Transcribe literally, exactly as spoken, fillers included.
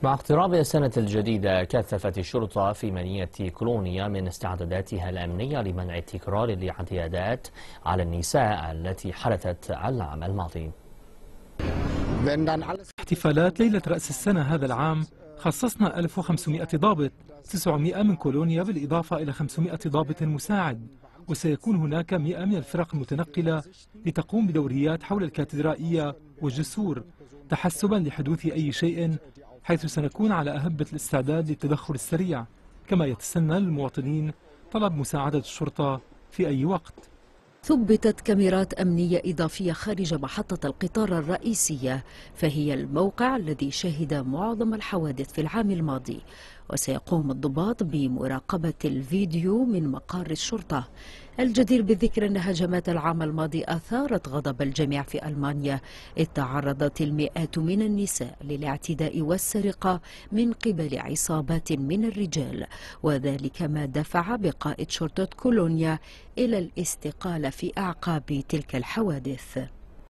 مع اقتراب السنة الجديدة كثفت الشرطة في مدينة كولونيا من استعداداتها الأمنية لمنع تكرار الاعتداءات على النساء التي حدثت العام الماضي. احتفالات ليلة رأس السنة هذا العام خصصنا ألف وخمسمائة ضابط، تسعمائة من كولونيا بالإضافة إلى خمسمائة ضابط مساعد، وسيكون هناك مئة من الفرق المتنقلة لتقوم بدوريات حول الكاتدرائية والجسور تحسبا لحدوث أي شيء، حيث سنكون على أهبة الاستعداد للتدخل السريع، كما يتسنى للمواطنين طلب مساعدة الشرطة في أي وقت. ثبتت كاميرات أمنية إضافية خارج محطة القطار الرئيسية، فهي الموقع الذي شهد معظم الحوادث في العام الماضي، وسيقوم الضباط بمراقبة الفيديو من مقار الشرطة. الجدير بالذكر أن هجمات العام الماضي أثارت غضب الجميع في ألمانيا، إذ تعرضت المئات من النساء للاعتداء والسرقة من قبل عصابات من الرجال، وذلك ما دفع بقائد شرطة كولونيا إلى الاستقالة في أعقاب تلك الحوادث.